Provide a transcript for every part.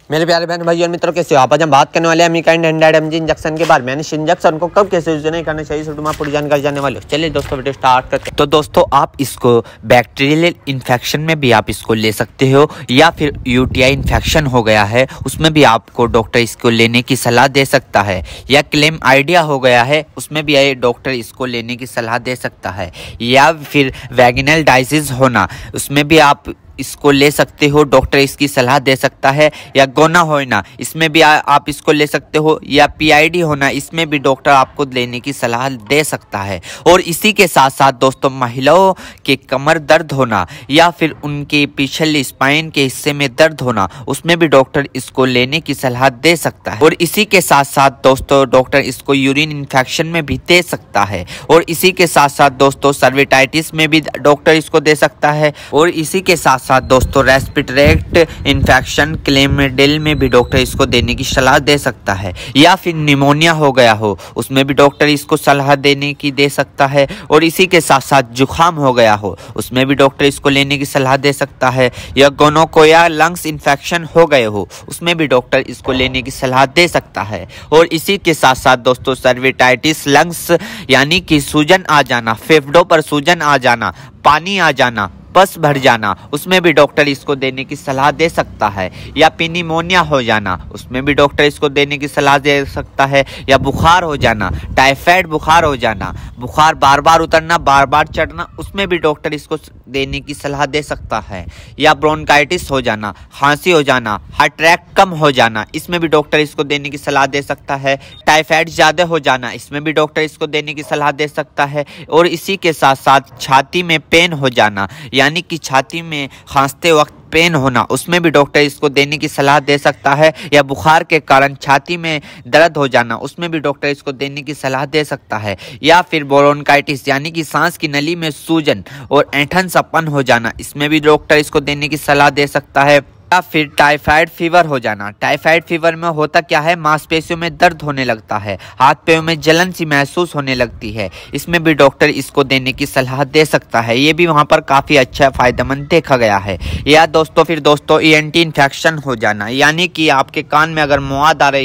मेरे प्यारे बहन भाइयों और मित्रों, कैसे हो आप? आज हम बात करने वाले हैं अमेरिकन 100 mg इंजेक्शन के बारे में। इस इंजेक्शन को कब कैसे यूज नहीं करना चाहिए, इस वीडियो में पूरी जानकारी जानने वाले हो। चलिए दोस्तों वीडियो स्टार्ट करते हैं। तो दोस्तों आप इसको बैक्टीरियल इन्फेक्शन में भी आप इसको ले सकते हो, या फिर यूटीआई इन्फेक्शन हो गया है उसमें भी आपको डॉक्टर इसको लेने की सलाह दे सकता है, या क्लेम आइडिया हो गया है उसमें भी डॉक्टर इसको लेने की सलाह दे सकता है, या फिर वैगिनल डायसिस होना उसमें भी आप इसको ले सकते हो, डॉक्टर इसकी सलाह दे सकता है, या गोना होना इसमें भी आप इसको ले सकते हो, या पीआईडी होना इसमें भी डॉक्टर आपको लेने की सलाह दे सकता है। और इसी के साथ साथ दोस्तों महिलाओं के कमर दर्द होना या फिर उनके पिछले स्पाइन के हिस्से में दर्द होना उसमें भी डॉक्टर इसको लेने की सलाह दे सकता है। और इसी के साथ साथ दोस्तों डॉक्टर इसको यूरिन इन्फेक्शन में भी दे सकता है। और इसी के साथ साथ दोस्तों सर्विटाइटिस में भी डॉक्टर इसको दे सकता है। और इसी के साथ दोस्तों रेस्पिरेटरी इन्फेक्शन क्लेमिडियल में भी डॉक्टर इसको देने की सलाह दे सकता है, या फिर निमोनिया हो गया हो उसमें भी डॉक्टर इसको सलाह देने की दे सकता है। और इसी के साथ साथ जुखाम हो गया हो उसमें भी डॉक्टर इसको लेने की सलाह दे सकता है, या गोनोकोया लंग्स इन्फेक्शन हो गए हो उसमें भी डॉक्टर इसको लेने की सलाह दे सकता है। और इसी के साथ साथ दोस्तों सर्विटाइटिस लंग्स यानी कि सूजन आ जाना, फेफड़ों पर सूजन आ जाना, पानी आ जाना, बस भर जाना उसमें भी डॉक्टर इसको देने की सलाह दे सकता है, या निमोनिया हो जाना उसमें भी डॉक्टर इसको देने की सलाह दे सकता है, या बुखार हो जाना, टाइफाइड बुखार हो जाना, बुखार बार बार उतरना बार बार चढ़ना उसमें भी डॉक्टर इसको देने की सलाह दे सकता है, या ब्रोंकाइटिस हो जाना, खांसी हो जाना, हार्ट अटैक कम हो जाना इसमें भी डॉक्टर इसको देने की सलाह दे सकता है, टाइफाइड ज़्यादा हो जाना इसमें भी डॉक्टर इसको देने की सलाह दे सकता है। और इसी के साथ साथ छाती में पेन हो जाना यानी कि छाती में खांसते वक्त पेन होना उसमें भी डॉक्टर इसको देने की सलाह दे सकता है, या बुखार के कारण छाती में दर्द हो जाना उसमें भी डॉक्टर इसको देने की सलाह दे सकता है, या फिर ब्रोंकाइटिस यानी कि सांस की नली में सूजन और ऐंठन सपन हो जाना इसमें भी डॉक्टर इसको देने की सलाह दे सकता है, या फिर टाइफाइड फीवर हो जाना। टाइफाइड फीवर में होता क्या है, मांसपेशियों में दर्द होने लगता है, हाथ पैरों में जलन सी महसूस होने लगती है, इसमें भी डॉक्टर इसको देने की सलाह दे सकता है। ये भी वहाँ पर काफ़ी अच्छा फायदेमंद देखा गया है। या दोस्तों फिर दोस्तों ईएनटी इन्फेक्शन हो जाना यानी कि आपके कान में अगर मौद आ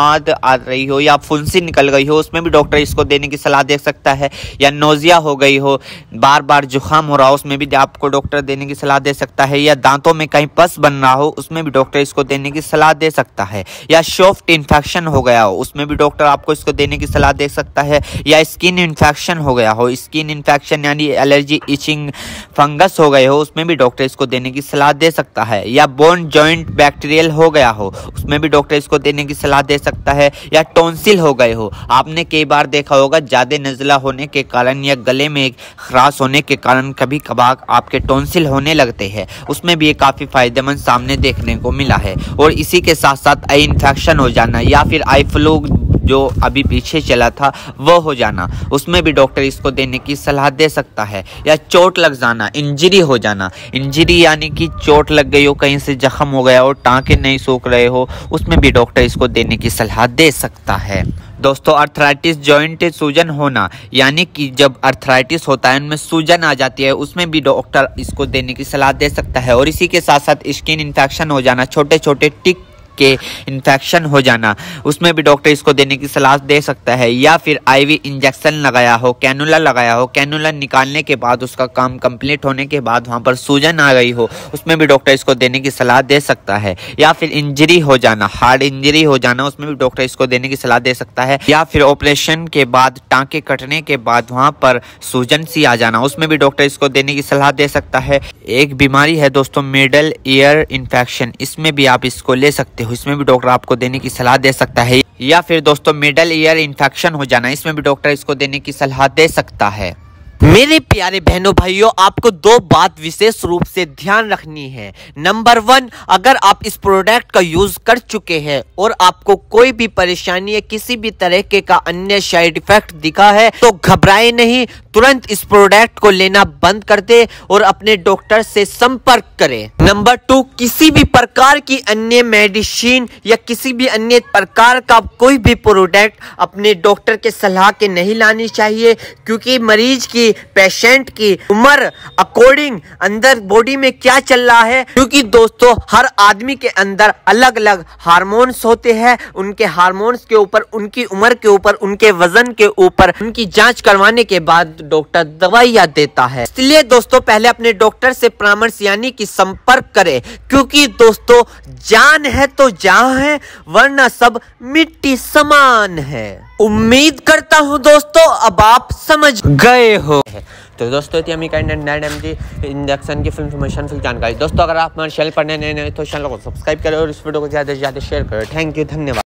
रही हो या फुंसी निकल गई हो उसमें भी डॉक्टर इसको देने की सलाह दे सकता है, या नोजिया हो गई हो, बार बार जुकाम हो रहा हो उसमें भी आपको डॉक्टर देने की सलाह दे सकता है, या दांतों में कहीं पस बन हो उसमें भी डॉक्टर इसको देने की सलाह दे सकता है, या सॉफ्ट इन्फेक्शन हो गया हो उसमें भी डॉक्टर आपको इसको देने की सलाह दे सकता है, या स्किन इन्फेक्शन हो गया हो, स्किन इन्फेक्शन यानी एलर्जी इचिंग फंगस हो गए हो उसमें भी डॉक्टर इसको देने की सलाह दे सकता है, या बोन जॉइंट बैक्टीरियल हो गया हो उसमें भी डॉक्टर इसको देने की सलाह दे सकता है, या टॉन्सिल हो गए हो। आपने कई बार देखा होगा ज्यादा नज़ला होने के कारण या गले में खराश होने के कारण कभी कभार आपके टॉन्सिल होने लगते हैं उसमें भी ये काफी फायदेमंद सामने देखने को मिला है। और इसी के साथ साथ आई इन्फेक्शन हो जाना या फिर आई फ्लू जो अभी पीछे चला था वो हो जाना उसमें भी डॉक्टर इसको देने की सलाह दे सकता है, या चोट लग जाना, इंजरी हो जाना, इंजरी यानी कि चोट लग गई हो, कहीं से जख्म हो गया हो, टांके नहीं सूख रहे हो उसमें भी डॉक्टर इसको देने की सलाह दे सकता है। दोस्तों अर्थराइटिस जॉइंट सूजन होना यानी कि जब अर्थराइटिस होता है उनमें सूजन आ जाती है उसमें भी डॉक्टर इसको देने की सलाह दे सकता है। और इसी के साथ साथ स्किन इन्फेक्शन हो जाना, छोटे छोटे टिक के इन्फेक्शन हो जाना उसमें भी डॉक्टर इसको देने की सलाह दे सकता है, या फिर आईवी इंजेक्शन लगाया हो, कैनुला लगाया हो, कैनुला निकालने के बाद उसका काम कंप्लीट होने के बाद वहां पर सूजन आ गई हो उसमें भी डॉक्टर इसको देने की सलाह दे सकता है, या फिर इंजरी हो जाना, हार्ड इंजरी हो जाना उसमें भी डॉक्टर इसको देने की सलाह दे सकता है, या फिर ऑपरेशन के बाद टांके कटने के बाद वहां पर सूजन सी आ जाना उसमें भी डॉक्टर इसको देने की सलाह दे सकता है। एक बीमारी है दोस्तों मिडल ईयर इन्फेक्शन, इसमें भी आप इसको ले सकते हो, इसमें भी डॉक्टर आपको देने की सलाह दे सकता है, या फिर दोस्तों मिडल ईयर इन्फेक्शन हो जाना इसमें भी डॉक्टर इसको देने की सलाह दे सकता है। मेरे प्यारे बहनों भाइयों, आपको दो बात विशेष रूप से ध्यान रखनी है। नंबर 1, अगर आप इस प्रोडक्ट का यूज कर चुके हैं और आपको कोई भी परेशानी या किसी भी तरह का अन्य साइड इफेक्ट दिखा है तो घबराए नहीं, तुरंत इस प्रोडक्ट को लेना बंद कर दे और अपने डॉक्टर से संपर्क करें। नंबर 2, किसी भी प्रकार की अन्य मेडिसिन या किसी भी अन्य प्रकार का कोई भी प्रोडक्ट अपने डॉक्टर के सलाह के नहीं लानी चाहिए, क्योंकि मरीज की, पेशेंट की उम्र अकॉर्डिंग अंदर बॉडी में क्या चल रहा है, क्योंकि दोस्तों हर आदमी के अंदर अलग अलग हार्मोन्स होते हैं। उनके हार्मोन्स के ऊपर, उनकी उम्र के ऊपर, उनके वजन के ऊपर उनकी जांच करवाने के बाद डॉक्टर दवाइयां देता है। इसलिए दोस्तों पहले अपने डॉक्टर से परामर्श यानी कि संपर्क करें, क्योंकि दोस्तों जान है तो जहां है, वरना सब मिट्टी समान है। उम्मीद करता हूं दोस्तों अब आप समझ गए हो। तो दोस्तों इंडक्शन की इंफॉर्मेशन, फिल जानकारी। दोस्तों अगर आप हमारे चैनल पर नए तो चैनल को सब्सक्राइब करें और इस वीडियो को ज्यादा से ज्यादा शेयर करें। थैंक यू, धन्यवाद।